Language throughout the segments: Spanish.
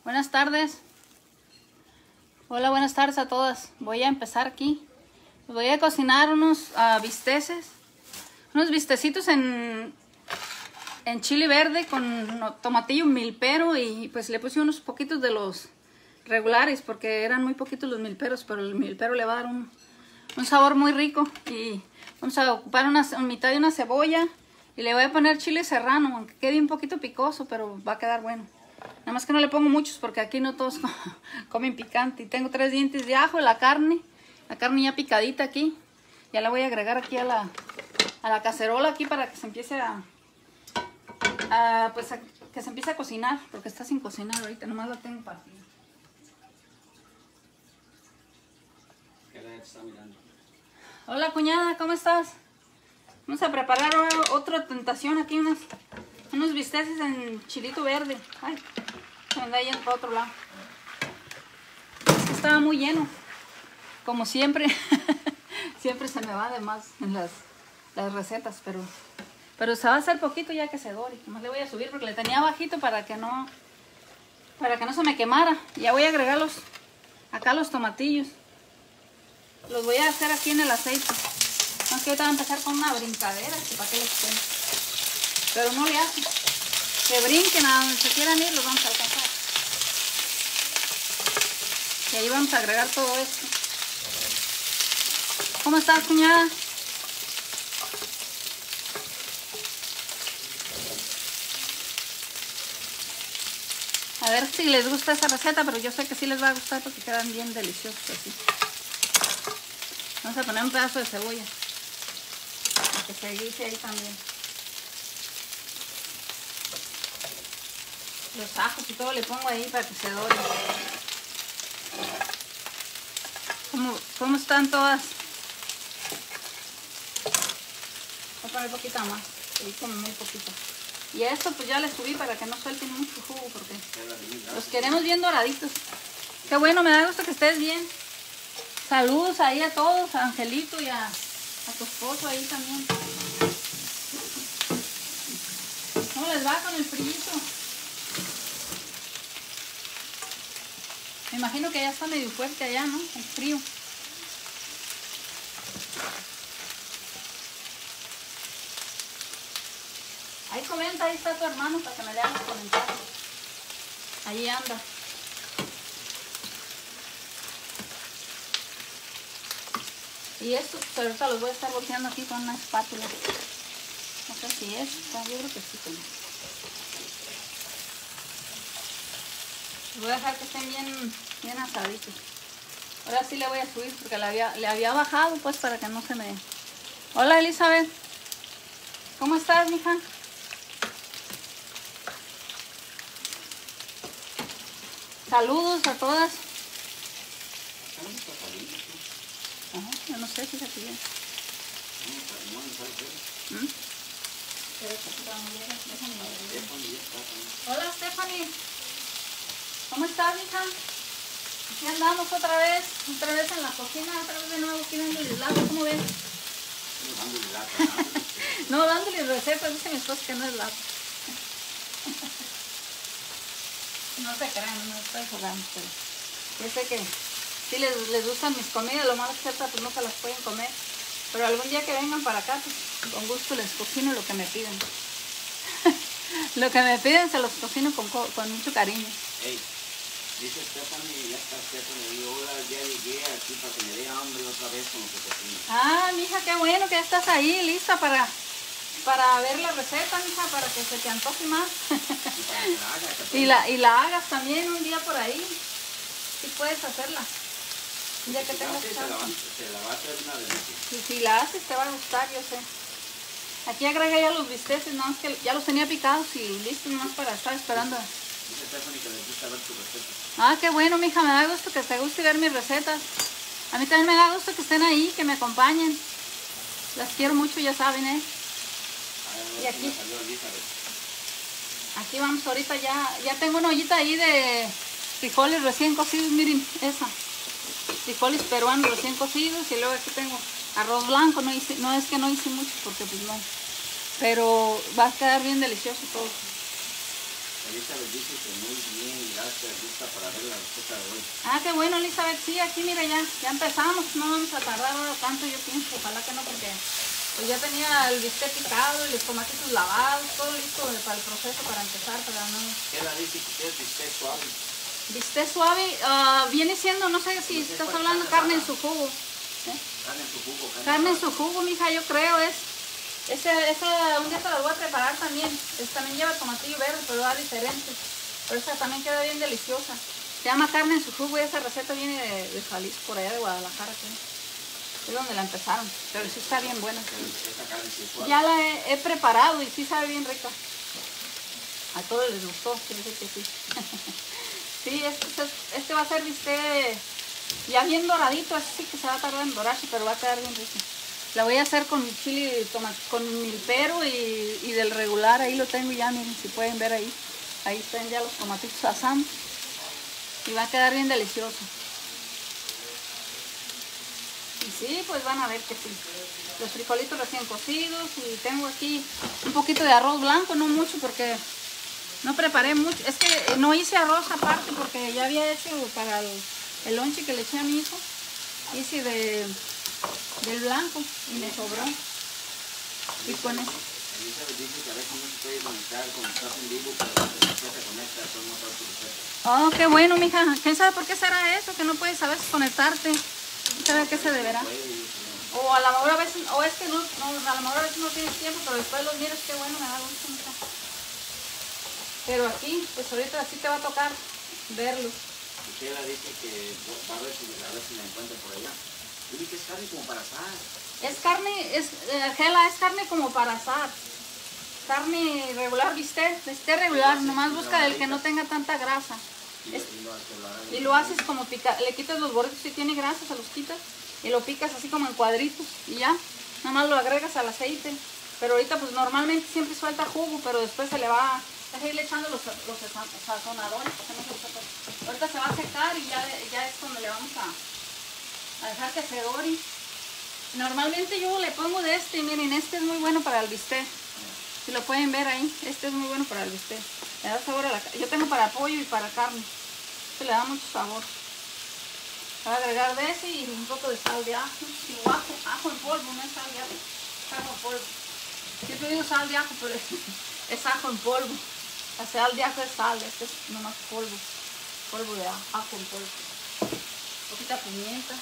Buenas tardes. Hola, buenas tardes a todas. Voy a empezar aquí. Voy a cocinar unos bisteces. Unos bistecitos en chile verde con tomatillo milpero. Y pues le puse unos poquitos de los regulares porque eran muy poquitos los milperos. Pero el milpero le va a dar un sabor muy rico. Y vamos a ocupar mitad de una cebolla. Y le voy a poner chile serrano, aunque quede un poquito picoso, pero va a quedar bueno. Nada más que no le pongo muchos porque aquí no todos comen picante. Y tengo 3 dientes de ajo, la carne ya picadita aquí. Ya la voy a agregar aquí a la cacerola aquí para que se empiece que se empiece a cocinar, porque está sin cocinar ahorita, nomás la tengo partida. Hola cuñada, ¿cómo estás? Vamos a preparar otra tentación aquí, unos bisteces en chilito verde. Ay, se me anda yendo para otro lado. Es que estaba muy lleno. Como siempre, siempre se me va de más en las recetas, pero se va a hacer poquito ya que se dore. Nomás le voy a subir porque le tenía bajito para que no se me quemara. Ya voy a agregar acá los tomatillos. Los voy a hacer aquí en el aceite. No es que ahorita voy a empezar con una brincadera, que para qué les cuento. Pero no le hacen. Que brinquen a donde se quieran ir, los vamos a alcanzar. Y ahí vamos a agregar todo esto. ¿Cómo estás, cuñada? A ver si les gusta esa receta, pero yo sé que sí les va a gustar porque quedan bien deliciosos así. Vamos a poner un pedazo de cebolla. Para que se guise ahí también. Los ajos y todo le pongo ahí para que se dore. ¿Cómo están todas? Voy a poner poquita más. Ahí como muy poquito. Y a esto pues ya le subí para que no suelten mucho jugo porque los queremos bien doraditos. Qué bueno, me da gusto que estés bien. Saludos ahí a todos, a Angelito y a tu esposo ahí también. ¿Cómo les va con el frillito? Me imagino que ya está medio fuerte allá, ¿no? El frío. Ahí comenta, ahí está tu hermano para que me lean los comentarios. Ahí anda. Y estos ahorita los voy a estar volteando aquí con una espátula. No sé si es, yo creo que sí. Los voy a dejar que estén bien asaditos. Ahora sí le voy a subir porque le había bajado pues para que no se me... Hola Elizabeth. ¿Cómo estás, mija? Saludos a todas. Yo no sé, fíjate bien. Hola Stephanie. ¿Cómo estás, hija? Aquí andamos otra vez en la cocina, otra vez de nuevo aquí dándoles lata, ¿cómo ven? No, dándoles recetas, dice mi esposo que no es lata. No se crean, no estoy jugando, pero yo sé que sí les gustan mis comidas, lo malo es que ahorita pues no se las pueden comer. Pero algún día que vengan para acá, pues con gusto les cocino lo que me piden. Lo que me piden se los cocino con mucho cariño. Hey, dice Stephanie, ya está Stephanie, hola, ya llegué aquí para que me dé hambre otra vez con lo que cocino. Ah, mija, qué bueno que ya estás ahí, lista para ver la receta, mija, para que se te antoje más. Y para que la haga, y la hagas también un día por ahí. Sí puedes hacerla. Ya que tengas se la va a hacer una delicia. Y si la haces te va a gustar, yo sé. Aquí agregué ya los bisteces, nada más que ya los tenía picados y listos nomás para estar esperando. Dice Stephanie que les gusta ver tu receta. Ah, qué bueno, mija, me da gusto que te guste ver mis recetas. A mí también me da gusto que estén ahí, que me acompañen. Las quiero mucho, ya saben, ¿eh? Y aquí vamos ahorita ya tengo una ollita ahí de frijoles recién cocidos, miren, esa. Frijoles peruanos recién cocidos y luego aquí tengo arroz blanco, no es que no hice mucho porque pues no, pero va a quedar bien delicioso todo. Elizabeth dice que muy bien, gracias, lista para ver la receta de hoy. Ah, qué bueno, Elizabeth. Sí, aquí mira, ya empezamos. No vamos a tardar ahora tanto, yo pienso. Ojalá que no, porque pues ya tenía el bistec picado y los tomatitos lavados, todo listo para el proceso, para empezar, para no... ¿Qué la dice que quiere bistec suave? Bistec suave, viene siendo, no sé si estás hablando carne en su jugo. ¿Eh? Carne en su jugo. Carne en su jugo, mija, yo creo es. Esa un día te la voy a preparar también. También lleva tomatillo verde, pero va diferente. Pero esa también queda bien deliciosa. Se llama carne en su jugo y esa receta viene de Jalisco, por allá de Guadalajara, creo. Es donde la empezaron, pero sí está bien buena. Esta carne sí es suave. Ya la he preparado y sí sabe bien rica. A todos les gustó, quiere decir que sí. Sí, este va a ser bistec ya bien doradito, así sí que se va a tardar en dorarse, pero va a quedar bien rico. La voy a hacer con chile, con milpero y del regular, ahí lo tengo ya, miren, si pueden ver ahí. Ahí están ya los tomatitos asando y va a quedar bien delicioso. Y sí, pues van a ver que sí. Los frijolitos recién cocidos y tengo aquí un poquito de arroz blanco, no mucho porque no preparé mucho. Es que no hice arroz aparte porque ya había hecho para el lonche que le eché a mi hijo. Hice del blanco y me sobró. Y con eso. Elizabeth dice que a veces no se puede conectar cuando estás en vivo, pero cuando se conecta, son otras recetas. Oh, qué bueno, mija. ¿Quién sabe por qué será eso? Que no puedes a veces conectarte. ¿Quién sabe a qué se deberá? O a lo mejor a veces, o es que no, a lo mejor a veces no tienes tiempo, pero después los miras, qué bueno, me da gusto, mija. Pero aquí, pues ahorita sí te va a tocar verlos. Michela dice que va a ver si la encuentra por allá. Yo vi que es carne como para asar. Es carne, Gela, es carne como para asar. Carne regular, bistec regular, nomás busca del que no tenga tanta grasa. Y lo haces como picar, le quitas los bordes, si tiene grasa se los quitas y lo picas así como en cuadritos y ya, nada más lo agregas al aceite. Pero ahorita pues normalmente siempre suelta jugo, pero después se le va a ir echando los sazonadores, porque no se sepa. Ahorita se va a secar y ya es cuando le vamos a dejar que se dore. Normalmente yo le pongo de este, miren, este es muy bueno para el bistec. Si lo pueden ver ahí, este es muy bueno para el bistec. Le da sabor a la carne. Yo tengo para pollo y para carne. Este le da mucho sabor. Voy a agregar de ese y un poco de sal de ajo. O ajo en polvo, no es sal de ajo. Es ajo en polvo. Siempre digo sal de ajo, pero es ajo en polvo. La sal de ajo es sal, este es nomás polvo. Polvo de ajo en polvo. Poquita pimienta.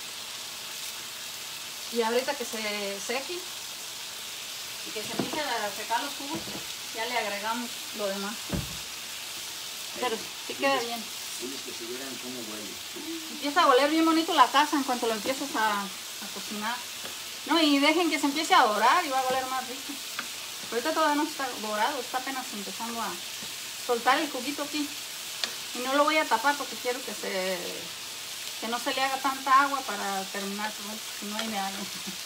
Y ahorita que se seque y que se empiece a secar los jugos, ya le agregamos lo demás. Pero sí queda bien. Diles que se vieran cómo huele. Empieza a oler bien bonito la casa en cuanto lo empiezas a cocinar. No, y dejen que se empiece a dorar y va a oler más rico. Ahorita todavía no está dorado, está apenas empezando a soltar el juguito aquí. Y no lo voy a tapar porque quiero que no se le haga tanta agua para terminar, si no hay me hago.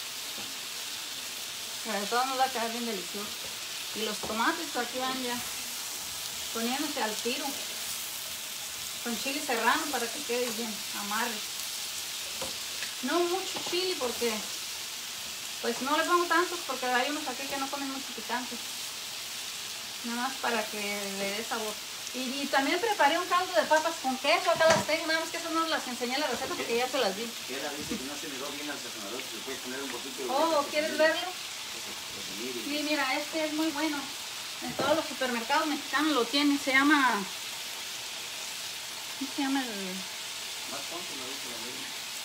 Pero de todos nos va a quedar bien delicioso. Y los tomates aquí van ya poniéndose al tiro. Con chile serrano para que quede bien, amarre. No mucho chile porque pues no le pongo tantos porque hay unos aquí que no comen mucho picante. Nada más para que le dé sabor. Y también preparé un caldo de papas con queso, acá las tengo, nada más que eso no las enseñé la receta porque ya se las di. Ella dice que no se miró bien al sazonador, si le puedes poner un poquito de... Oh, ¿quieres verlo? Sí, mira, este es muy bueno. En todos los supermercados mexicanos lo tienen, se llama... ¿Cómo se llama el...? Más tonto me dice la misma.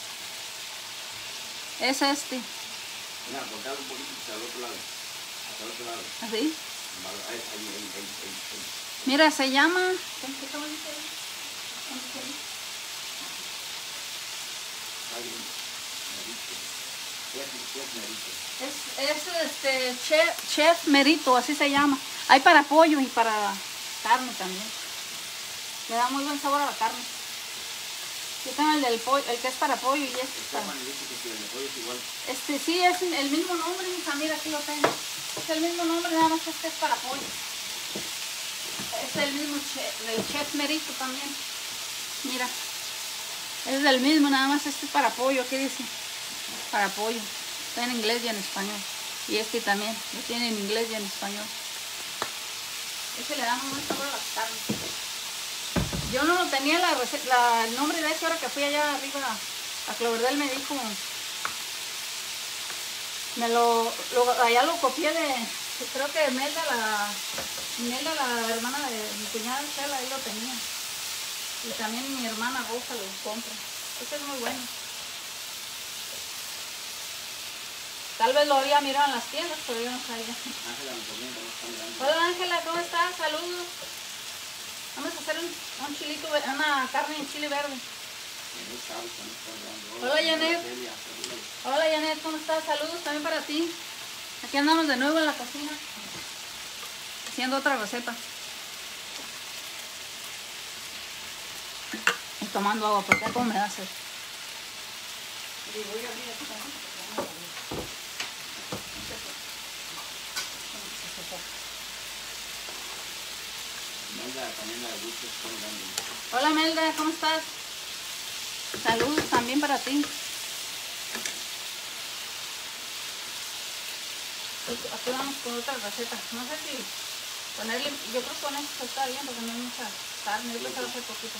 Es este. Mira, cortarlo un poquito hacia el otro lado. Hacia el otro lado. ¿Así? Ahí. Mira, se llama... ¿Qué te voy a decir? Es Chef Merito, así se llama. Hay para pollo y para carne también. Le da muy buen sabor a la carne. Yo tengo el del pollo, el que es para pollo y este es para... sí, es el mismo nombre, hija, mira, aquí lo tengo. Es el mismo nombre, nada más este es para pollo. Es el mismo del Chef Merito también. Mira. Es del mismo, nada más este es para pollo, aquí dice. Para pollo. Está en inglés y en español. Y este también, lo tiene en inglés y en español. Ese le da muy buen sabor a las carnes. Yo no tenía el nombre de ese, ahora que fui allá arriba a Cloverdale me dijo, allá lo copié creo que Melda, la hermana de mi cuñada Chela, ahí lo tenía. Y también mi hermana Rosa lo compra. Este es muy bueno. Tal vez lo había mirado en las tiendas, pero yo no sabía. Hola Ángela, ¿cómo estás? Saludos. Vamos a hacer un chilito, una carne en chile verde. Hola Janet. Hola Janet, ¿cómo estás? Saludos también para ti. Aquí andamos de nuevo en la cocina, haciendo otra receta. Y tomando agua, porque cómo me da sed. Y voy a abrir aquí también. Hola Melda, ¿cómo estás? Saludos también para ti. Aquí vamos con otra receta. No sé si ponerle, yo creo que con esto está bien porque no hay mucha carne, yo creo que hace poquito.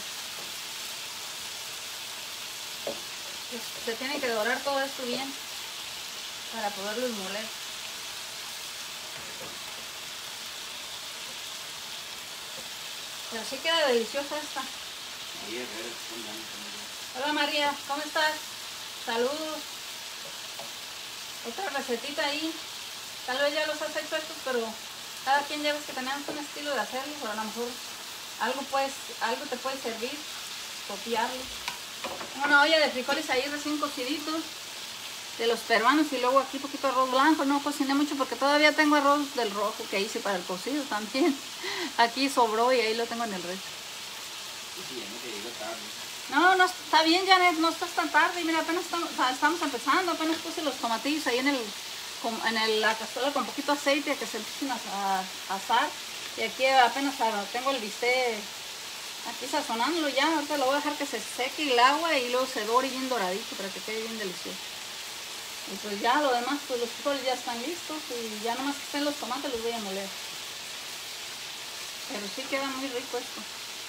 Se tiene que dorar todo esto bien para poderlo moler. Pero sí queda deliciosa esta. Hola María, ¿cómo estás? Saludos. Otra recetita ahí. Tal vez ya los has hecho estos, pero cada quien ya ves que tenemos un estilo de hacerlo, pero a lo mejor algo te puede servir, copiarlo. Una olla de frijoles ahí recién cociditos, de los peruanos, y luego aquí poquito arroz blanco. No cociné mucho porque todavía tengo arroz del rojo que hice para el cocido también. Aquí sobró y ahí lo tengo en el resto. No, está bien Janet, no estás tan tarde. Mira, apenas estamos empezando, apenas puse los tomatillos ahí en la cazuela con poquito aceite que se empiecen a asar. Y aquí apenas tengo el bistec aquí sazonándolo ya. Ahorita lo voy a dejar que se seque el agua y luego se dore bien doradito para que quede bien delicioso. Y pues ya lo demás, pues los frijoles ya están listos y ya nomás que estén los tomates los voy a moler. Pero sí queda muy rico esto.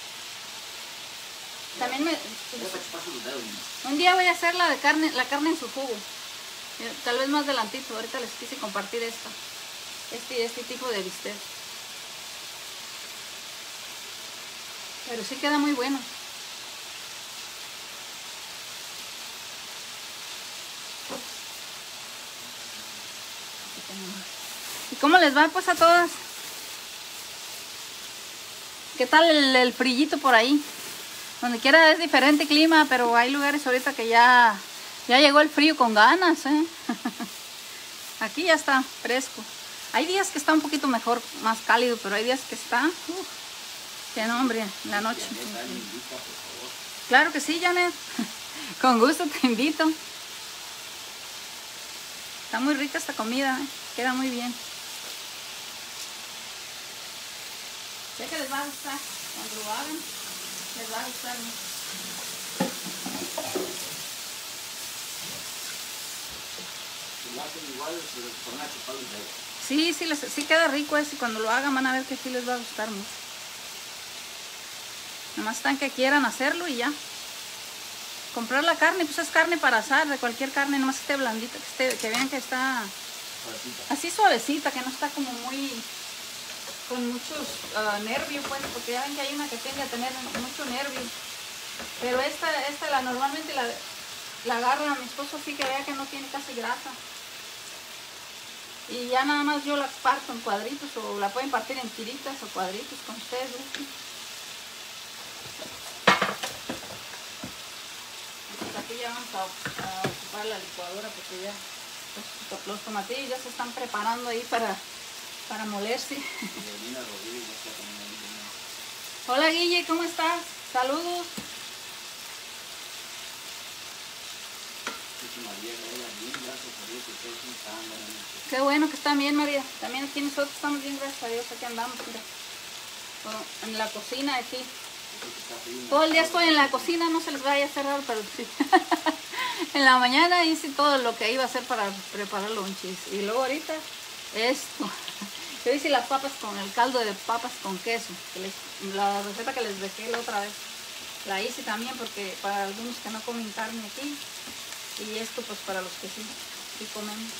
También un día voy a hacer la carne en su jugo. Tal vez más adelantito. Ahorita les quise compartir este tipo de bistec. Pero sí queda muy bueno. ¿Y cómo les va pues a todas? ¿Qué tal el frillito por ahí? Donde quiera es diferente clima, pero hay lugares ahorita que ya llegó el frío con ganas, ¿eh? Aquí ya está fresco. Hay días que está un poquito mejor, más cálido, pero hay días que está... qué nombre, en la noche. Claro que sí, Janet. Con gusto te invito. Está muy rica esta comida, ¿eh? Queda muy bien. Sé que les va a gustar. Cuando lo hagan, les va a gustar mucho. Sí, sí queda rico ese. Cuando lo hagan van a ver que sí les va a gustar mucho. Nomás están que quieran hacerlo y ya. Comprar la carne, pues es carne para asar, de cualquier carne, nomás que esté blandita, que vean que está así suavecita, que no está como muy con muchos nervios, pues, porque ya ven que hay una que tiende a tener mucho nervio. Pero esta normalmente la agarra a mi esposo así que vea que no tiene casi grasa. Y ya nada más yo la parto en cuadritos, o la pueden partir en tiritas o cuadritos, con ustedes gusten. Aquí ya vamos a ocupar la licuadora porque ya los tomatillos ya se están preparando ahí para molerse. Hola Guille, ¿cómo estás? Saludos. Qué bueno que están bien, María. También aquí nosotros estamos bien, gracias a Dios. Aquí andamos, mira. Bueno, en la cocina aquí. Todo el día estoy en la cocina, no se les vaya a hacer raro, pero sí. En la mañana hice todo lo que iba a hacer para preparar lonches. Y luego ahorita esto. Yo hice las papas con el caldo de papas con queso, la receta que les dejé la otra vez. La hice también porque para algunos que no comen carne aquí, y esto pues para los que sí comemos.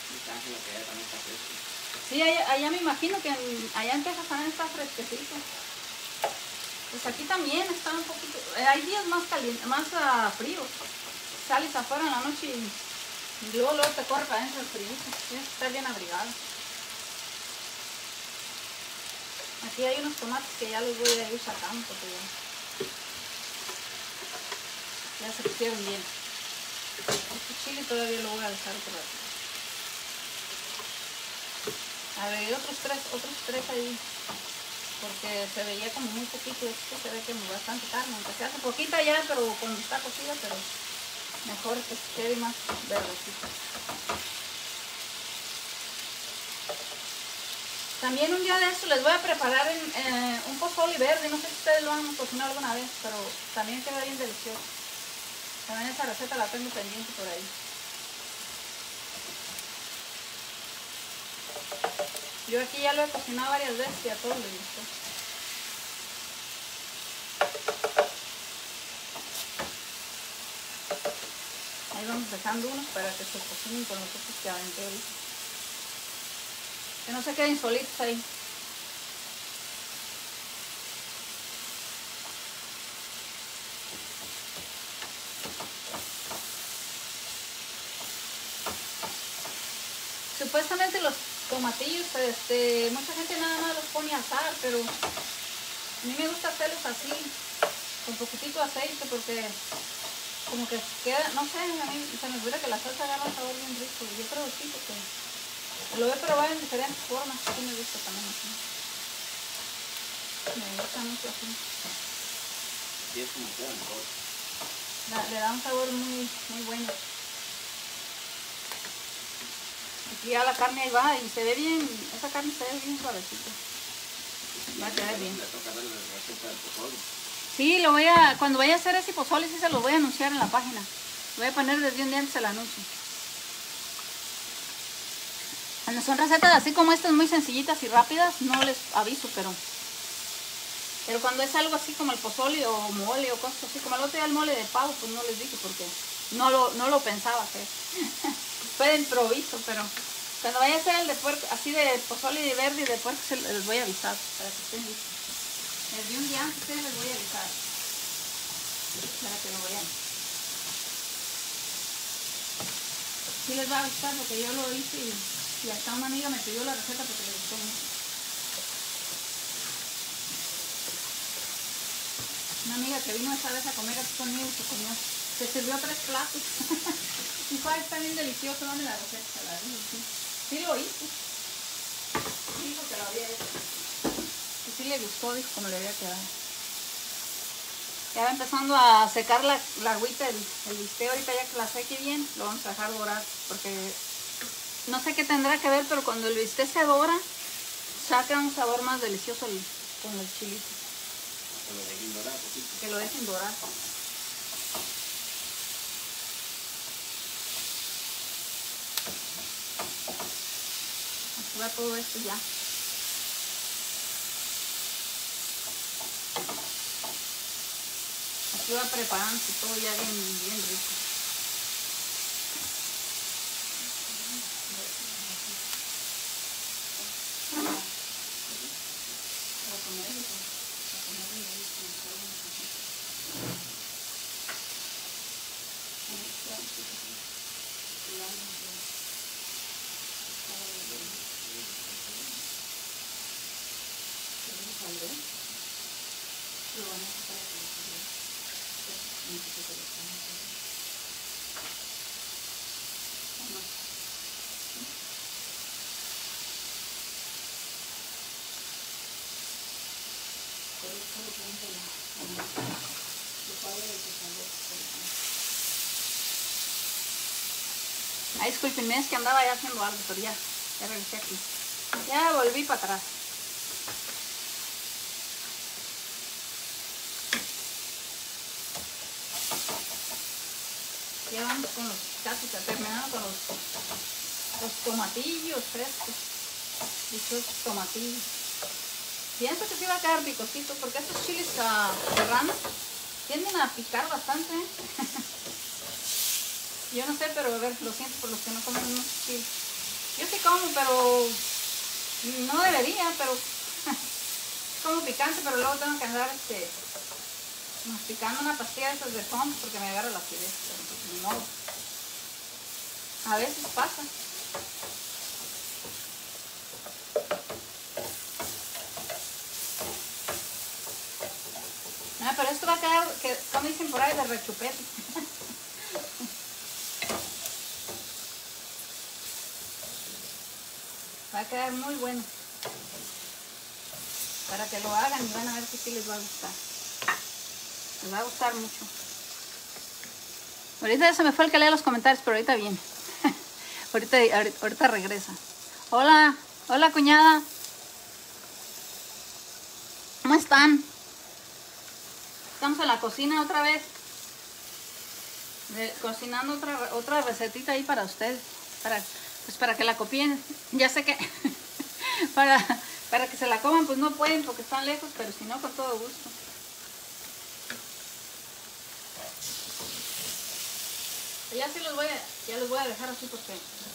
Sí, allá me imagino que allá en Texas también está fresquecito. Pues aquí también está un poquito, hay días más calientes, más fríos. Sales afuera en la noche y luego te corre para adentro el frío. Tienes que estar bien abrigado. Aquí hay unos tomates que ya los voy a ir sacando porque ya se pusieron bien. Este chile todavía lo voy a dejar por aquí. Agregué otros tres ahí porque se veía como muy poquito. Esto se ve que es bastante carne, aunque se hace poquita ya, pero cuando está cocida, pero mejor que se quede más verdecito. También un día de esto les voy a preparar un pozole verde. No sé si ustedes lo han cocinado alguna vez, pero también queda bien delicioso. También esa receta la tengo pendiente por ahí. Yo aquí ya lo he cocinado varias veces y a todos les gustó. Ahí vamos dejando unos para que se cocinen con los otros que aventé ahorita. Que no se queden solitos ahí. Supuestamente los tomatillos, mucha gente nada más los pone a asar, pero a mí me gusta hacerlos así, con poquitito aceite, porque como que queda, no sé, a mí se me ocurre que la salsa agarra un sabor bien rico. Yo creo que sí, porque lo he probado en diferentes formas, así me gusta también así. Me gusta mucho así. Sí, es como queda mejor. Le da un sabor muy, muy bueno. Aquí ya la carne ahí va y se ve bien, esa carne se ve bien suavecita. Va a quedar bien. Le toca dar la receta del pozole. Sí, cuando vaya a hacer ese pozole sí se los voy a anunciar en la página. Lo voy a poner desde un día antes el anuncio. Cuando son recetas así como estas muy sencillitas y rápidas, no les aviso, pero cuando es algo así como el pozole o mole o cosas así, como el otro día el mole de pavo, pues no les dije porque no lo pensaba hacer. Fue de improviso, pero cuando vaya a hacer el de puerco, así de pozole de verde y de puerco, les voy a avisar para que estén listos. Desde un día antes les voy a avisar para que lo vean. Sí les va a gustar porque yo lo hice y hasta una amiga me pidió la receta porque le gustó mucho. Una amiga que vino esa vez a comer aquí conmigo se sirvió 3 platos. Dijo, ay, está bien delicioso, dame la receta. Se la di, sí lo hizo. Dijo que lo había hecho. Y sí le gustó, dijo cómo le había quedado. Ya va empezando a secar la agüita, el bistec. Ahorita ya que la seque bien, lo vamos a dejar dorar. Porque no sé qué tendrá que ver, pero cuando el bistec se dora, saca un sabor más delicioso con el chilito. Que lo dejen dorar poquito. Que lo dejen dorar. Aquí va todo esto ya. Aquí va preparándose todo ya bien rico. Ay, disculpenme, es que andaba ya haciendo algo, pero ya regresé aquí. Ya volví para atrás. Ya vamos casi terminando con los tomatillos frescos. Dichos tomatillos. Pienso que sí va a quedar picosito porque estos chiles serranos tienden a picar bastante. Yo no sé, pero a ver, lo siento por los que no comen mucho chile. Yo sí como, pero no debería, pero como picante, pero luego tengo que andar masticando una pastilla de esas de fond porque me agarra la acidez, pero pues ni modo. A veces pasa. Pero esto va a quedar, como dicen por ahí, de rechupete. Va a quedar muy bueno. Para que lo hagan y van a ver que sí les va a gustar. Les va a gustar mucho. Ahorita ya se me fue el que lea los comentarios, pero ahorita viene. ahorita regresa. Hola, hola cuñada. ¿Cómo están? Estamos en la cocina otra vez. Cocinando otra recetita ahí para ustedes. Para que la copien. Ya sé que para que se la coman pues no pueden porque están lejos, pero si no, con todo gusto. Ya sí los voy a dejar así porque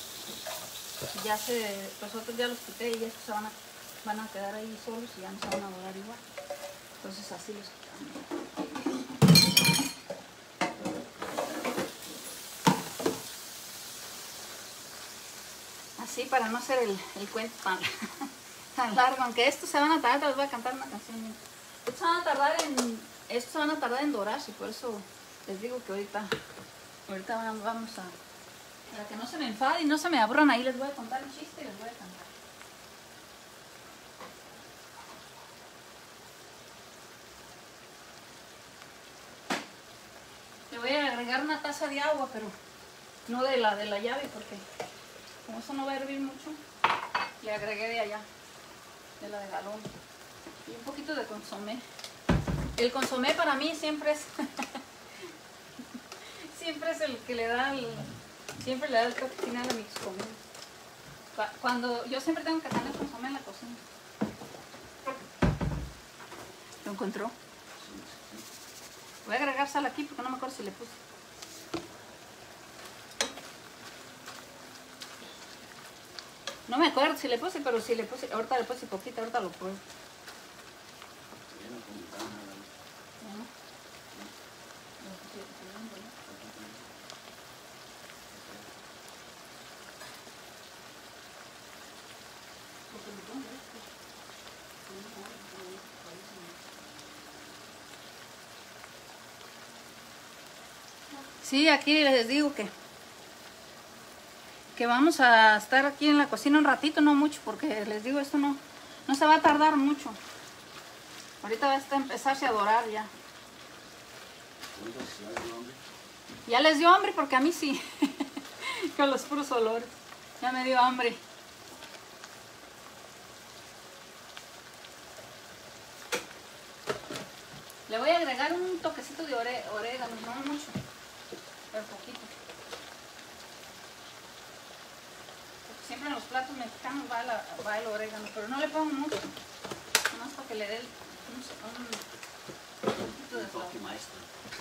los otros ya los quité y estos van a quedar ahí solos y ya no se van a dorar igual. Entonces así los quitamos. Así para no hacer el cuento tan largo, aunque estos se van a tardar, les voy a cantar una canción. Estos se van a tardar en dorarse, y por eso les digo que ahorita vamos para que no se me enfaden y no se me aburran, ahí les voy a contar un chiste y les voy a cantar. Le voy a agregar una taza de agua, pero no de la llave, porque como eso no va a hervir mucho, le agregué de allá, de la de galón. Y un poquito de consomé. El consomé para mí siempre es siempre es el que siempre le da el toque final a mis comidas. Yo siempre tengo que tener consomé en la cocina. ¿Lo encontró? Voy a agregar sal aquí porque no me acuerdo si le puse. No me acuerdo si le puse, pero si le puse, ahorita le puse poquito, ahorita lo pruebo. Sí, aquí les digo que vamos a estar aquí en la cocina un ratito, no mucho, porque les digo, esto no se va a tardar mucho. Ahorita va a empezarse a dorar ya. Ya les dio hambre, porque a mí sí, con los puros olores. Ya me dio hambre. Le voy a agregar un toquecito de orégano, no mucho, pero poquito. Siempre en los platos mexicanos va el orégano, pero no le pongo mucho, nomás para que le dé un poquito de toque maestro.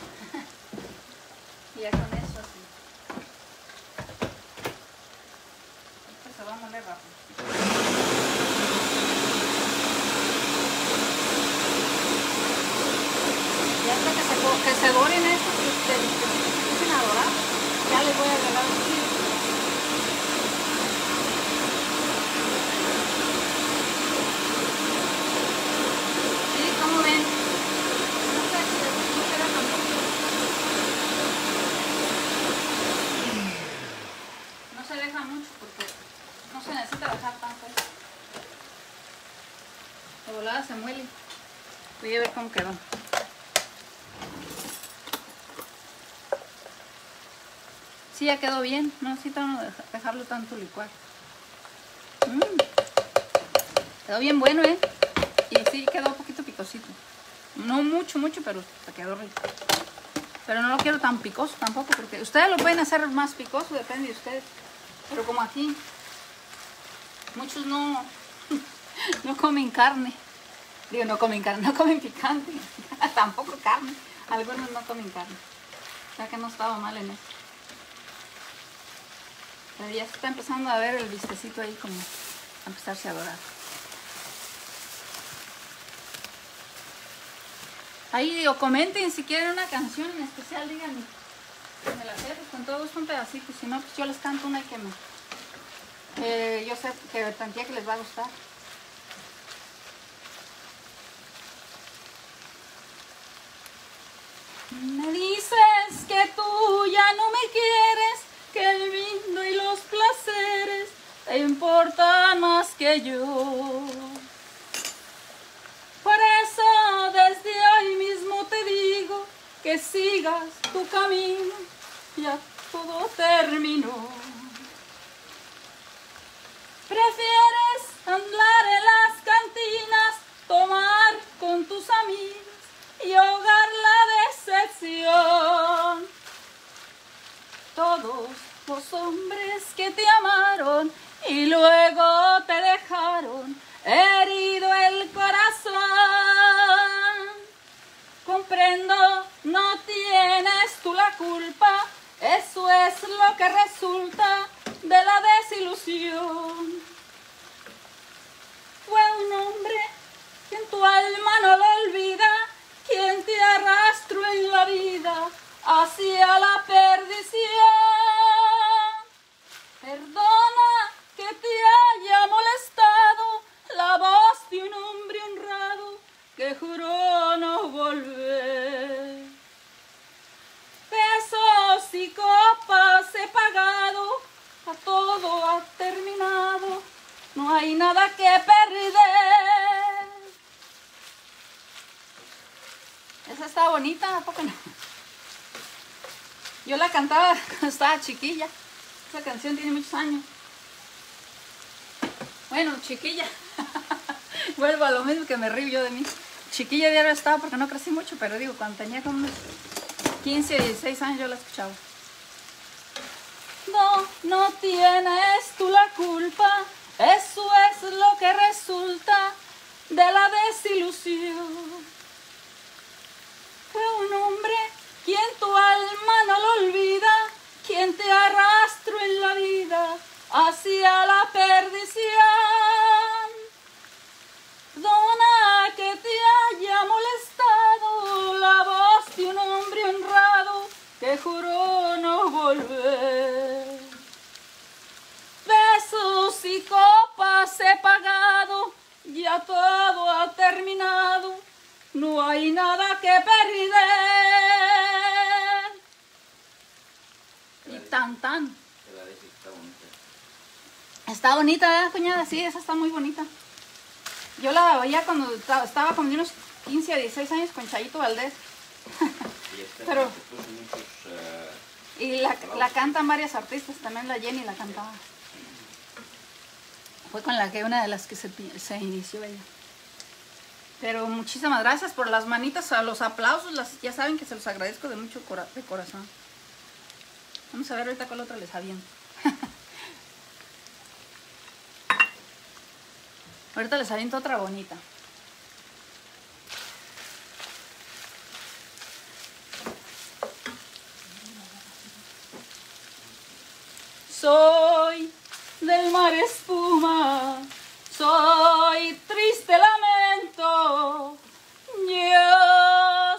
Y ya con eso así. Esto se va a moler rápido. Y hasta que se doren estos, que se empiecen a dorar, ya les voy a agregar un chile. ¿Cómo ven? No sé si les queda tampoco. No se deja mucho porque no se necesita dejar tanto. De volada se muele. Voy a ver cómo quedó. Sí, ya quedó bien. No necesita dejarlo tanto licuar. Quedó bien bueno, ¿eh? Y sí, quedó un poquito picosito. No mucho, pero se quedó rico. Pero no lo quiero tan picoso tampoco, porque ustedes lo pueden hacer más picoso, depende de ustedes. Pero como aquí, muchos no No comen carne. Digo, no comen carne, no comen picante. Tampoco carne. Algunos no comen carne. O sea que no estaba mal en eso. Pero ya se está empezando a ver el vistecito ahí como a empezarse a dorar. Ahí digo, comenten si quieren una canción en especial, díganme. Que me la sé, pues con todo gusto un pedacito. Si no, pues yo les canto una que yo sé que tantea que les va a gustar. Me dices que tú ya no me quieres, que el vino y los placeres te importan más que yo. Por eso desde hoy mismo te digo que sigas tu camino, ya todo terminó. Prefieres andar en las cantinas, tomar con tus amigos y ahogar la decepción. Todos los hombres que te amaron y luego te dejaron herido el corazón. Comprendo, no tienes tú la culpa, eso es lo que resulta de la desilusión. Fue un hombre quien tu alma no lo olvida, quien te arrastró en la vida hacia la perdición. Perdona que te haya molestado la voz de un hombre honrado que juró no volver. Besos y copas he pagado, a todo ha terminado, no hay nada que perder. Esa está bonita, ¿a poco no? Yo la cantaba cuando estaba chiquilla. Esa canción tiene muchos años. Bueno, chiquilla. Vuelvo a lo mismo que me río yo de mí. Chiquilla ya no estaba porque no crecí mucho, pero digo, cuando tenía como unos 15 o 16 años yo la escuchaba. No, no tienes tú la culpa, eso es lo que resulta de la desilusión. Fue un hombre quien tu alma no lo olvida, quien te arrastró en la vida hacia la perdición. Perdona que te haya molestado la voz de un hombre honrado que juró no volver. Besos y copas he pagado, ya todo ha terminado, no hay nada que perder. Y tan. Está bonita, ¿eh, cuñada? Sí, esa está muy bonita. Yo la veía cuando estaba como de unos 15 a 16 años con Chayito Valdés. Pero, y la cantan varias artistas, también la Jenny la cantaba. Fue con la que una de las que se inició ella. Pero muchísimas gracias por las manitas, a los aplausos, ya saben que se los agradezco de mucho de corazón. Vamos a ver ahorita cuál otra les aviento. Ahorita les aviento otra bonita. Soy del mar espuma, soy triste lamento, yo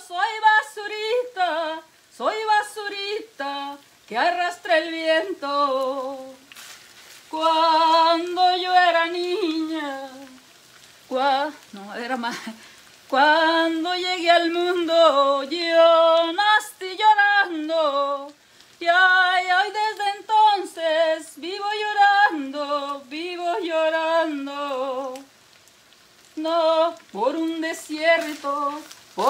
soy basurita que arrastra el viento. Cuando yo era niña, cuando llegué al mundo, yo nací llorando. Y ay, desde entonces vivo llorando. No, por un desierto,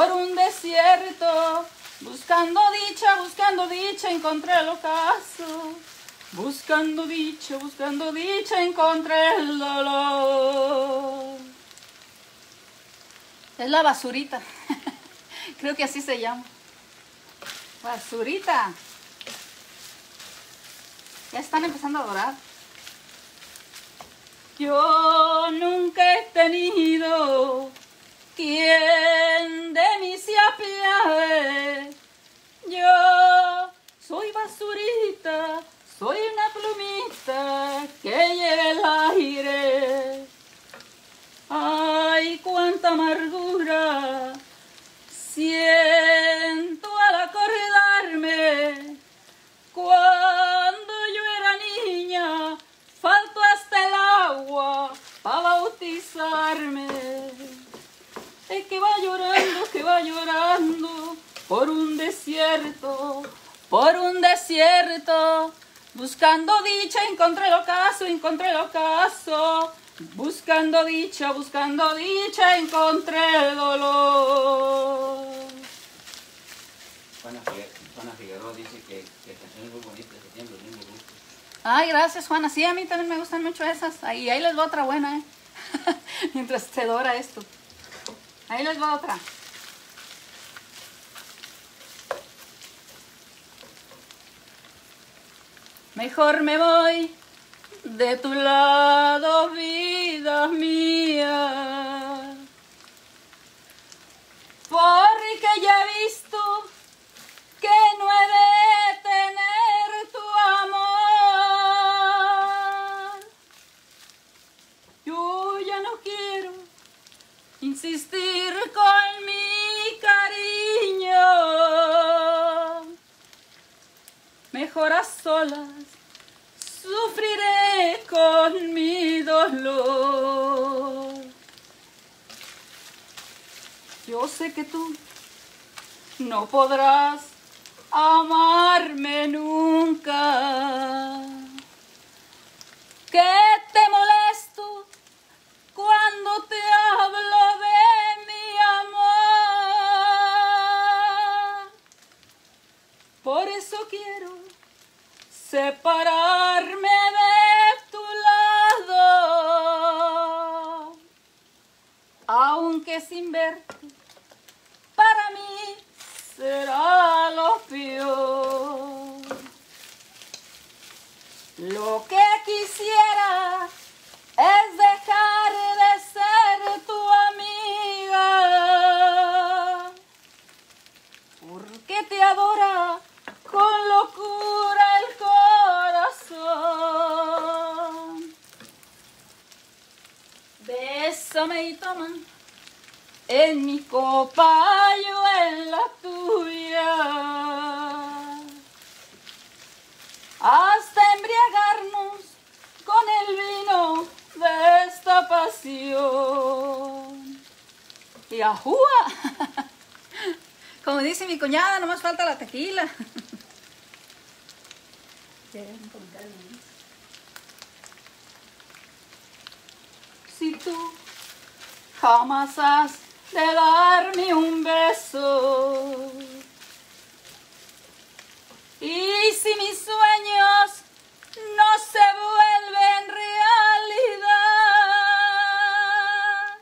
buscando dicha, encontré el ocaso. Buscando dicha, encontré el dolor. Es la basurita. Creo que así se llama. Basurita. Ya están empezando a dorar. Yo nunca he tenido quien de mí se apiade. Yo soy basurita, soy una plumita que lleva el aire. Ay, cuánta amargura siento al acordarme. Cuando yo era niña, faltó hasta el agua para bautizarme. Es que va llorando por un desierto, buscando dicha, encontré el ocaso, buscando dicha, encontré el dolor. Juana Figueroa dice que canciones muy bonitas, que tienen los mismos gustos. Ay, gracias, Juana. Sí, a mí también me gustan mucho esas. Ahí les va otra buena, ¿eh? Mientras te dora esto. Ahí les va otra. Mejor me voy de tu lado, vida mía, porque ya he visto que no he de tener tu amor. Yo ya no quiero insistir con mi cariño, mejor a solas sufriré con mi dolor. Yo sé que tú no podrás amarme nunca, que te molesto cuando te hablo de mi amor. Por eso quiero separarme de tu lado, aunque sin verte para mí será lo peor. Lo que quisiera es dejar de ser tu amiga, porque te adora con locura el corazón. Bésame y toma en mi copa, yo en la tuya, hasta embriagarnos con el vino de esta pasión. Y ajúa, como dice mi cuñada, nomás falta la tequila. Si tú jamás has de darme un beso, y si mis sueños no se vuelven realidad,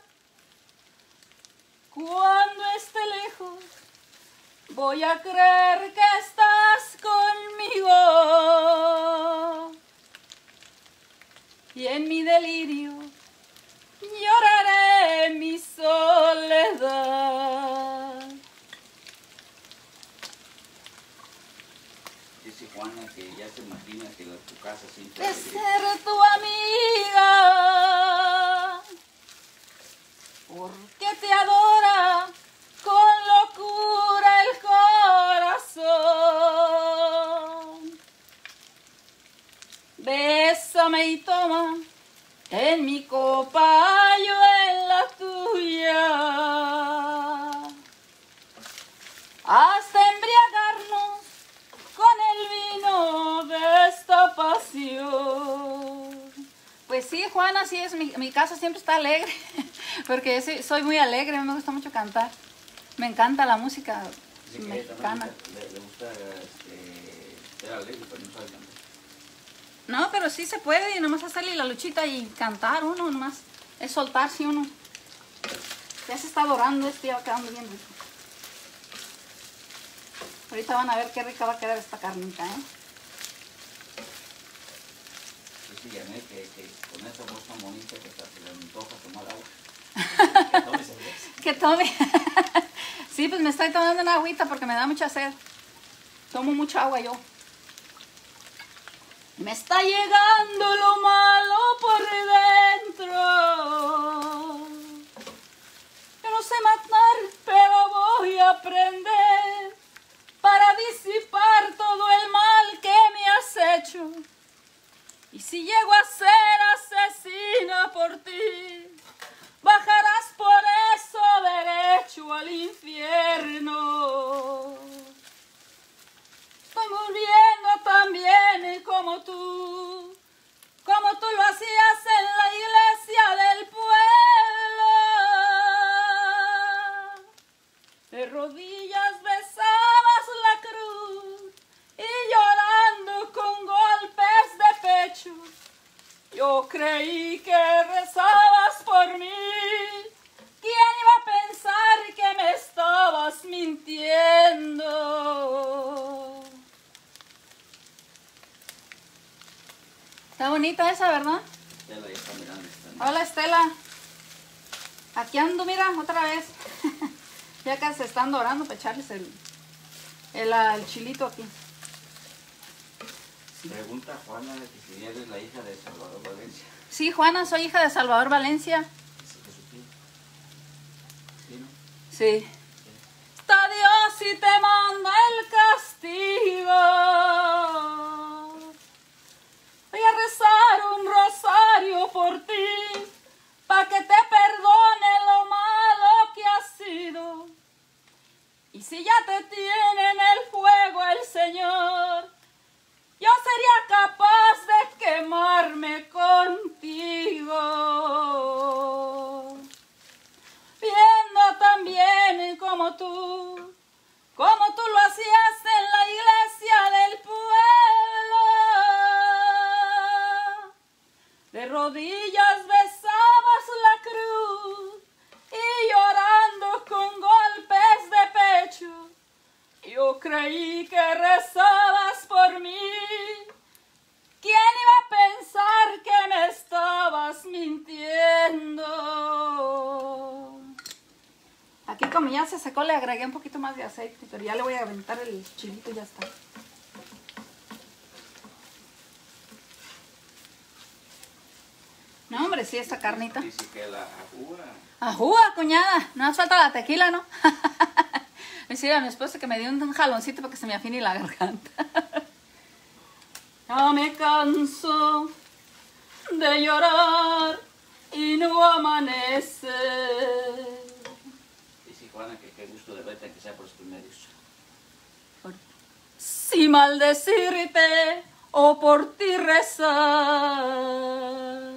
cuando esté lejos voy a creer que estás conmigo, y en mi delirio lloraré mi soledad. Dice Juana que ya se imagina que tu casa siempre De ser tu amiga, porque te adora con locura el corazón. Bésame y toma en mi copa, yo en la tuya, hasta embriagarnos con el vino de esta pasión. Pues sí, Juana, así es, mi casa siempre está alegre, porque soy muy alegre, me gusta mucho cantar. Me encanta la música mexicana. Le gusta ser alegre, pero no sabe cantar. No, pero sí se puede, y nomás hacerle la luchita y cantar uno, nomás es soltarse uno. Ya se está dorando, ya va quedando bien rico. Ahorita van a ver qué rica va a quedar esta carnita, ¿eh? Pues sí, Janet que con esa voz tan bonita que hasta se le antoja tomar agua. Que tome cerveza. Que tome. Sí, pues me estoy tomando una agüita porque me da mucha sed. Tomo mucha agua yo. Me está llegando lo malo por dentro. Yo no sé matar, pero voy a aprender para disipar todo el mal que me has hecho. Y si llego a ser asesina por ti, bajarás por eso derecho al infierno. Estoy muriendo también como tú lo hacías en la iglesia del pueblo. De rodillas besabas la cruz y llorando con golpes de pecho. Yo creí que rezabas por mí. ¿Quién iba a pensar que me estabas mintiendo? Está bonita esa, ¿verdad? Estela ya está mirando. Hola, Estela. Aquí ando, mira, otra vez. Ya casi se están dorando para echarles el chilito aquí. Pregunta Juana que si eres la hija de Salvador Valencia. Sí, Juana, soy hija de Salvador Valencia. ¿Es su tío? ¿Sí, no? Sí. Está Dios y te manda el castigo. Voy a rezar un rosario por ti, para que te perdone lo malo que has sido. Y si ya te tiene en el fuego el Señor, yo sería capaz de quemarme contigo. Viendo tan bien como tú lo hacías en la iglesia del pueblo. De rodillas besabas la cruz y llorando con golpes de pecho. Yo creí que rezabas por mí. ¿Quién iba a pensar que me estabas mintiendo? Aquí como ya se secó le agregué un poquito más de aceite, pero ya le voy a aventar el chilito y ya está. No, hombre, sí, esta carnita. Dice que la ajúa. ¡Ajúa, cuñada! No nos falta la tequila, ¿no? Me decía a mi esposo que me dio un jaloncito para que se me afine la garganta. Ya me canso de llorar y no amanece. Dice Juana que qué gusto de verte, que sea por estos medios. Si maldecirte o por ti rezar,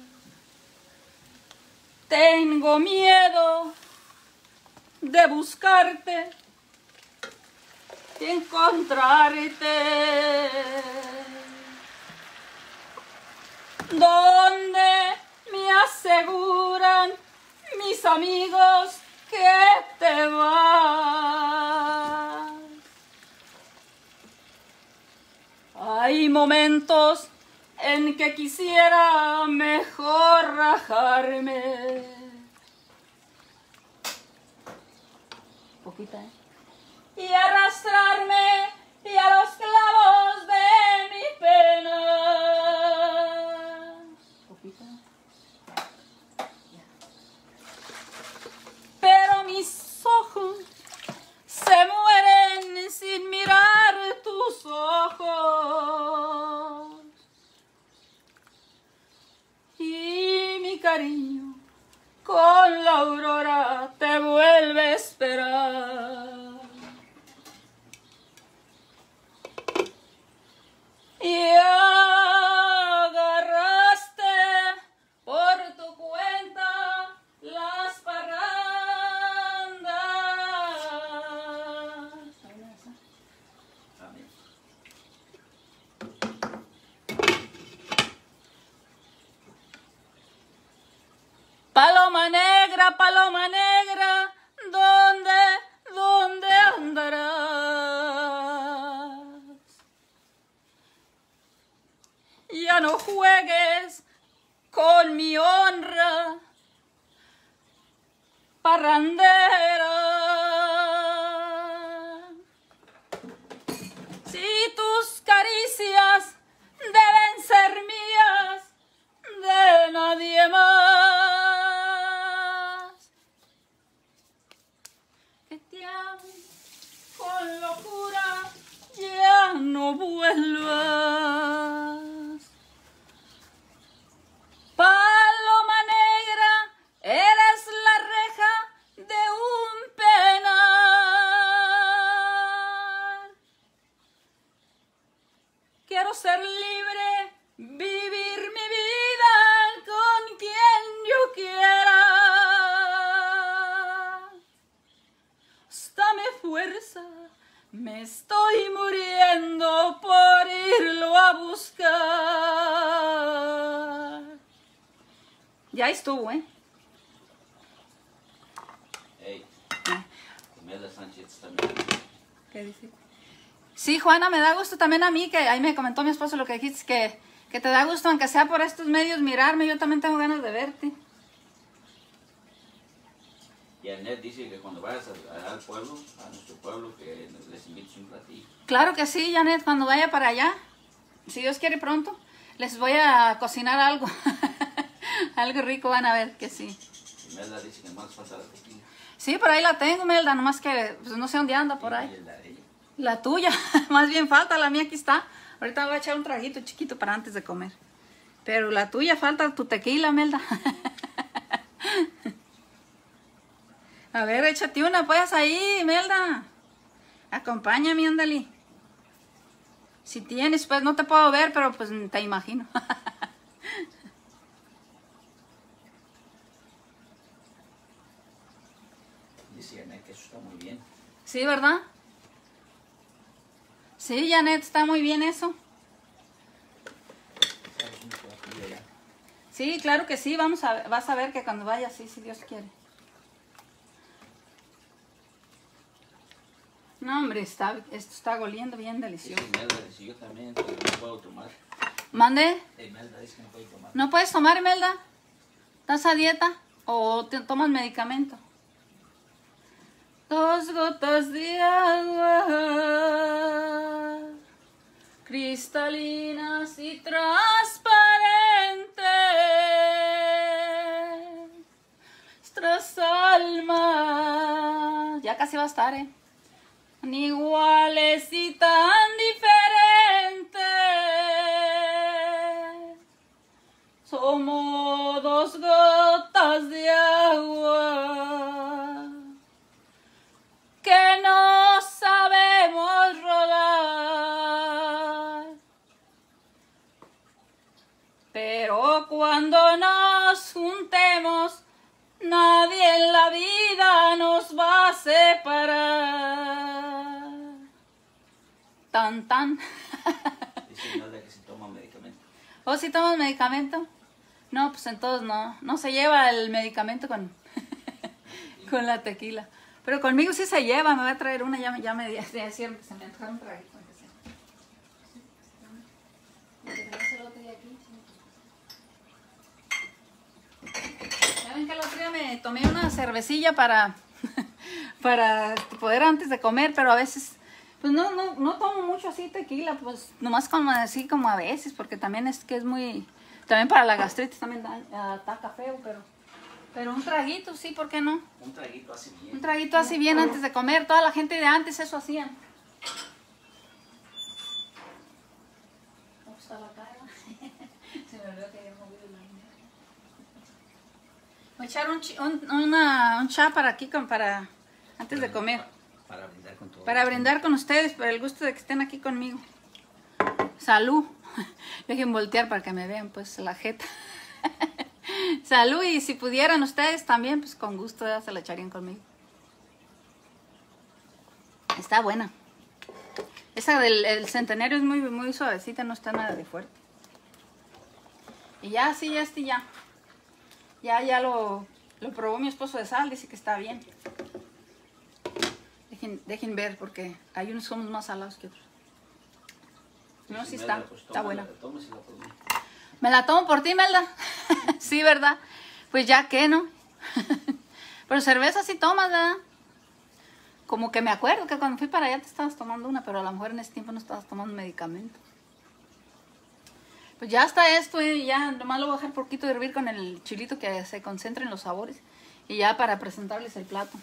tengo miedo de buscarte y encontrarte. Donde me aseguran mis amigos que te vas. Hay momentos en que quisiera mejor rajarme. Poquita, ¿eh? Y arrastrarme y a los clavos de mi pena. Poquita. Pero mis ojos se mueren sin mirar tus ojos. Y mi cariño con la aurora te vuelve a esperar. Y agarraste por tu cuenta las parrandas. Amén. Paloma negra, ¿dónde andarás? Ya no juegues con mi honra, parrandera. Si tus caricias deben ser mías, de nadie más. Que te amo con locura, ya no vuelvas. Paloma negra, eres la reja de un penar. Quiero ser libre, vivir mi vida con quien yo quiera. Dame fuerza, me estoy muriendo por irlo a buscar. Ya estuvo, ¿eh? Hey, Imelda Sánchez también. ¿Qué dice? Sí, Juana, me da gusto también a mí, que ahí me comentó mi esposo lo que dijiste, que te da gusto, aunque sea por estos medios, mirarme. Yo también tengo ganas de verte. Y Annette dice que cuando vayas al pueblo, a nuestro pueblo, que les invites un platillo. Claro que sí, Janet, cuando vaya para allá, si Dios quiere pronto, les voy a cocinar algo. Algo rico, van a ver que sí. Imelda dice que más falta la tequila. Sí, por ahí la tengo, Melda, nomás que pues, no sé dónde anda por ahí. Y la de ella. La tuya, más bien falta, la mía aquí está. Ahorita me voy a echar un traguito chiquito para antes de comer. Pero la tuya falta tu tequila, Melda. A ver, échate una, pues ahí, Melda. Acompáñame, ándale. Si tienes, pues no te puedo ver, pero pues te imagino. Dice Annette que eso está muy bien. Sí, ¿verdad? Sí, Janet, está muy bien eso. ¿Sabes cómo se va a comer allá? Sí, claro que sí, vas a ver que cuando vayas, sí, si Dios quiere. No, hombre, esto está oliendo bien delicioso. Dice Imelda, dice yo también, pero no puedo tomar. ¿Mande? Imelda dice que no puede tomar. ¿No puedes tomar, Imelda? ¿Estás a dieta? ¿O tomas medicamento? 2 gotas de agua, cristalinas y transparentes, nuestras almas, ya casi va a estar, ni iguales y tan diferentes, somos 2 gotas de agua que no sabemos rodar, pero cuando nos juntemos, nadie en la vida nos va a separar. Tan, tan. Dice Imelda que se toma medicamento. ¿O si tomas medicamento? No, pues entonces no se lleva el medicamento con la tequila. Pero conmigo sí se lleva, me voy a traer una, ya me decían que se me antojaron un traguito. Ya ven que el otro día me tomé una cervecilla para poder antes de comer, pero a veces, pues no tomo mucho así tequila, pues nomás como así como a veces, porque también es que es muy, también para la gastritis también ataca feo, pero un traguito, sí, ¿por qué no? Un traguito hace bien. Un traguito así bien antes de comer. Toda la gente de antes eso hacían. Se me olvidó que había movido la línea. Voy a echar un chá para aquí, para antes de comer. Para brindar con todo. Para brindar con ustedes, por el gusto de que estén aquí conmigo. Salud. Dejen voltear para que me vean, pues, la jeta. Salud, y si pudieran ustedes también, pues con gusto ya se la echarían conmigo. Está buena. Esa del centenario es muy, muy suavecita, no está nada de fuerte. Y ya, sí, ya. Ya lo probó mi esposo de sal, dice que está bien. Dejen ver, porque hay unos somos más salados que otros. No, sí está buena. Tómesela por mí. Me la tomo por ti, Melda. Sí, ¿verdad? Pues ya que, ¿no? Pero cerveza sí tomas, ¿verdad? Como que me acuerdo que cuando fui para allá te estabas tomando una, pero a lo mejor en ese tiempo no estabas tomando medicamento. Pues ya está esto, ya nomás lo voy a dejar poquito de hervir con el chilito que se concentre en los sabores. Y ya para presentarles el plato.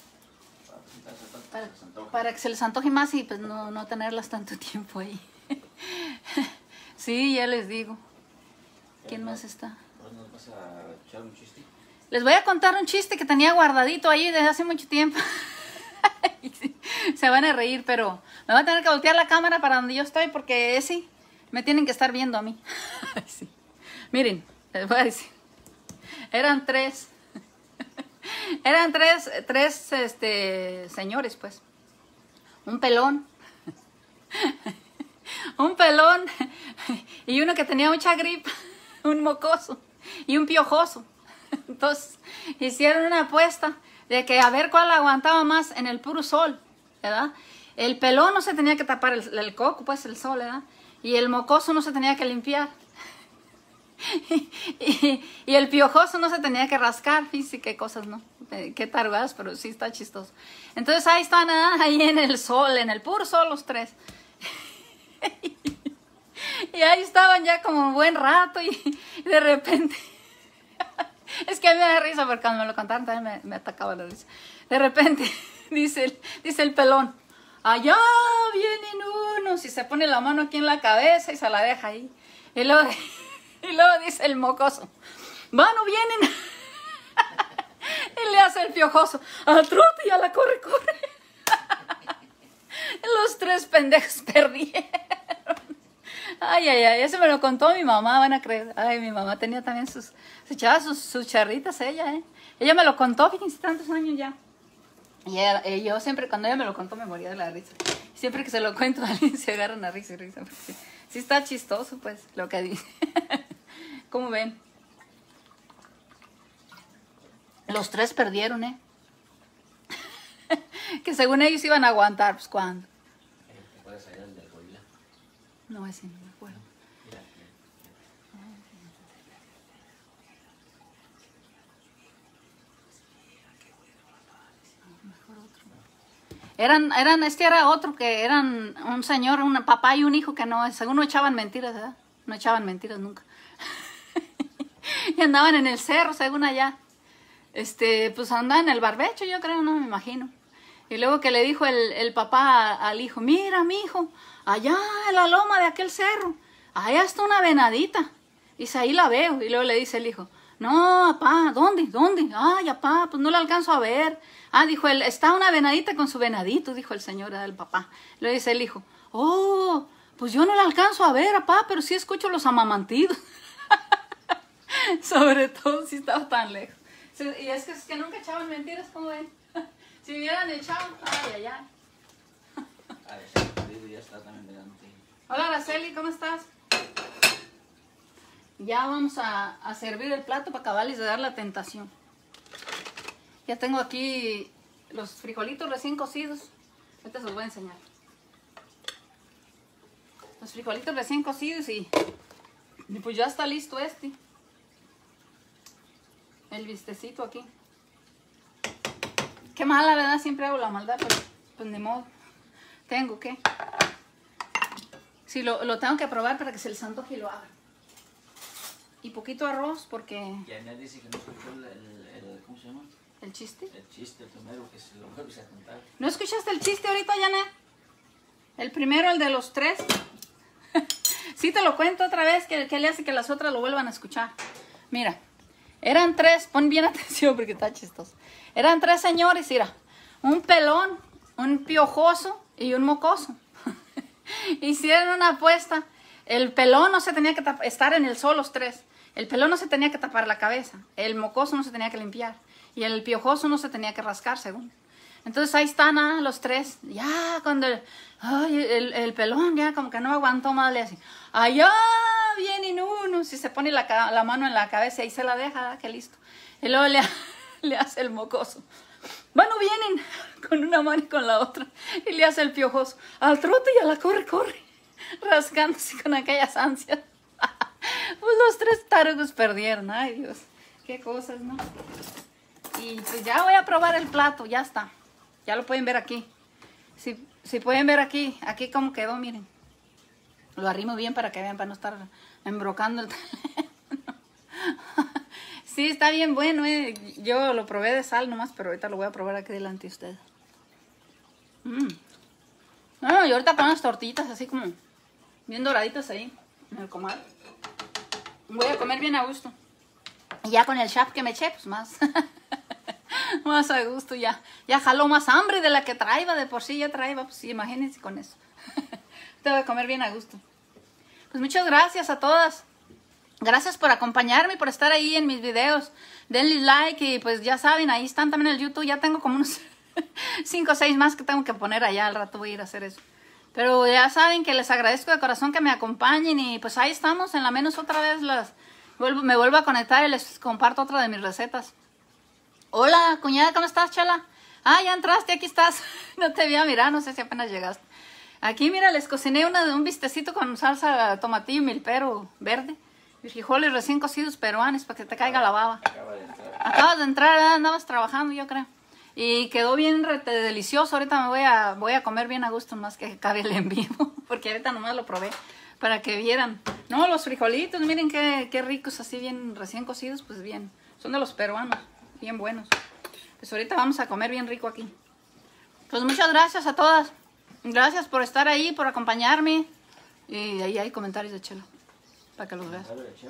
Para que se les antoje más y pues no tenerlas tanto tiempo ahí. Sí, ya les digo. ¿Quién más está? ¿Nos vas a echar un chiste? Les voy a contar un chiste que tenía guardadito ahí desde hace mucho tiempo. Se van a reír, pero me voy a tener que voltear la cámara para donde yo estoy porque sí, me tienen que estar viendo a mí. Sí. Miren, les voy a decir. Eran tres señores, pues. Un pelón. Un pelón y uno que tenía mucha gripa, un mocoso y un piojoso. Entonces hicieron una apuesta de que a ver cuál aguantaba más en el puro sol, ¿verdad? El pelón no se tenía que tapar el coco, pues el sol, ¿verdad? Y el mocoso no se tenía que limpiar. Y el piojoso no se tenía que rascar. Fíjate qué cosas, ¿no? Qué tarugadas, pero sí está chistoso. Entonces ahí están, ahí en el sol, en el puro sol los tres. Y ahí estaban ya como un buen rato y de repente... Es que a mí me da risa porque cuando me lo contaron también me atacaba la risa. De repente dice el pelón, allá vienen unos, y se pone la mano aquí en la cabeza y se la deja ahí. Y luego dice el mocoso, van o vienen. Y le hace el piojoso, al trote y a la corre. Los tres pendejos perdieron. Ay, eso me lo contó mi mamá, van a creer. Ay, mi mamá tenía también se echaba sus charritas ella, Ella me lo contó, fíjense, tantos años ya. Y yo siempre, cuando ella me lo contó, me moría de la risa. Siempre que se lo cuento a alguien, se agarran a risa y risa. Sí está chistoso, pues, lo que dice. ¿Cómo ven? Los tres perdieron, Que según ellos iban a aguantar, pues, ¿cuándo? ¿Te puedes salir del gorila? No, ese no me acuerdo. Este era otro que eran un señor, un papá y un hijo que no, según no echaban mentiras, ¿verdad? No echaban mentiras nunca. Y andaban en el cerro, según allá. Pues andaban en el barbecho, yo creo, no me imagino. Y luego que le dijo el papá al hijo, mira, mijo, allá en la loma de aquel cerro, allá está una venadita. Dice, ahí la veo. Y luego le dice el hijo, no, papá, ¿dónde? Ay, papá, pues no la alcanzo a ver. Dijo él, está una venadita con su venadito, dijo el señor del papá. Le dice el hijo, oh, pues yo no la alcanzo a ver, papá, pero sí escucho los amamantidos. Sobre todo si estaba tan lejos. Y es que nunca echaban mentiras, como ven. Si hubieran echado, ay. Ya está también delante. Hola, Araceli, ¿cómo estás? Ya vamos a servir el plato para acabarles de dar la tentación. Ya tengo aquí los frijolitos recién cocidos. Ahorita se los voy a enseñar. Los frijolitos recién cocidos y pues ya está listo el bistecito aquí. Qué mala, ¿verdad? Siempre hago la maldad, pero pues ni modo. Tengo que. Sí, lo tengo que probar para que se les antoje y lo hagan. Y poquito arroz porque... Ya nadie dice que no escuchó ¿cómo se llama? ¿El chiste? El chiste, el primero que se lo vuelves a contar. ¿No escuchaste el chiste ahorita, Janet? El primero, el de los tres. Sí te lo cuento otra vez, que le hace que las otras lo vuelvan a escuchar. Mira, eran tres, pon bien atención porque está chistoso. Eran tres señores, mira, un pelón, un piojoso y un mocoso. Hicieron una apuesta. El pelón no se tenía que estar en el sol los tres. El pelón no se tenía que tapar la cabeza. El mocoso no se tenía que limpiar. Y el piojoso no se tenía que rascar, según. Entonces ahí están los tres. Ya cuando el pelón ya como que no aguantó más, le hace, allá vienen unos. Y se pone la mano en la cabeza y se la deja, que listo. Y luego le hace el mocoso, bueno, vienen con una mano y con la otra. Y le hace el piojoso, al trote y a la corre, rasgándose con aquellas ansias. Pues los 3 tarugos perdieron. Ay, Dios. Qué cosas, ¿no? Y pues ya voy a probar el plato. Ya está. Ya lo pueden ver aquí. Si pueden ver aquí cómo quedó, miren. Lo arrimo bien para que vean, para no estar embrocando el teléfono. Sí, está bien bueno, Yo lo probé de sal nomás, pero ahorita lo voy a probar aquí delante de ustedes. No, y ahorita con unas tortillitas así como bien doraditas ahí en el comal. Voy a comer bien a gusto. Y ya con el chap que me eché, pues más. Más a gusto ya. Ya jaló más hambre de la que traía. De por sí ya traía, pues sí, imagínense con eso. Te voy a comer bien a gusto. Pues muchas gracias a todas. Gracias por acompañarme y por estar ahí en mis videos. Denle like y pues ya saben, ahí están también en el YouTube. Ya tengo como unos 5 o 6 más que tengo que poner allá. Al rato voy a ir a hacer eso. Pero ya saben que les agradezco de corazón que me acompañen. Y pues ahí estamos. En la menos otra vez me vuelvo a conectar y les comparto otra de mis recetas. Hola, cuñada, ¿cómo estás, Chela? Ah, ya entraste, aquí estás. No te había mirado, no sé si apenas llegaste. Aquí, mira, les cociné un bistecito con salsa, tomatillo y milpero verde. Y frijoles recién cocidos peruanos para que te caiga la baba. Acabas de entrar, ¿verdad? Andabas trabajando, yo creo. Y quedó bien delicioso. Ahorita me voy a comer bien a gusto, más que acabe el en vivo. Porque ahorita nomás lo probé para que vieran. No, los frijolitos, miren qué ricos, así bien recién cocidos, pues bien. Son de los peruanos. Bien buenos. Pues ahorita vamos a comer bien rico aquí. Pues muchas gracias a todas. Gracias por estar ahí, por acompañarme. Y ahí hay comentarios de Chela, para que los veas.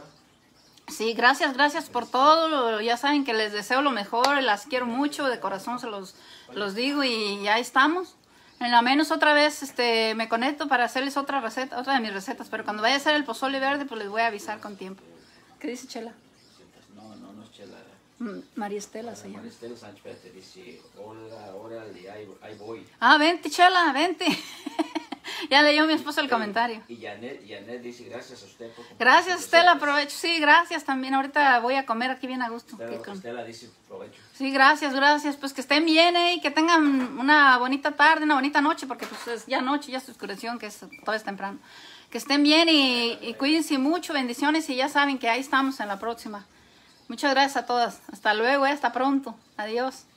Sí, gracias por todo. Ya saben que les deseo lo mejor, las quiero mucho, de corazón se los digo y ya estamos. En la menos otra vez me conecto para hacerles otra receta, otra de mis recetas. Pero cuando vaya a hacer el pozole verde, pues les voy a avisar con tiempo. ¿Qué dice Chela? No es Chela. María Estela se llama. María Estela Sánchez te dice, hola, órale, ahí voy. Ah, vente, Chela, vente. Ya leyó mi esposo el comentario. Y Janet dice, gracias a usted por compartir. Gracias, Estela, aprovecho. Sí, gracias también. Ahorita voy a comer aquí bien a gusto. Estela dice, aprovecho. Sí, gracias. Pues que estén bien, y que tengan una bonita tarde, una bonita noche, porque pues es ya noche, ya se oscureció, que todo es temprano. Que estén bien y cuídense mucho, bendiciones, y ya saben que ahí estamos en la próxima. Muchas gracias a todas. Hasta luego, hasta pronto. Adiós.